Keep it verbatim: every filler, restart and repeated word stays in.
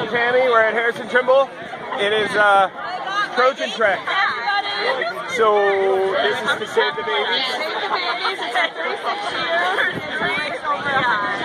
Tammy. We're at Harrison Trimble. It is uh, Trojan Trek. So this is to save the babies. Save the babies. It's at three six years.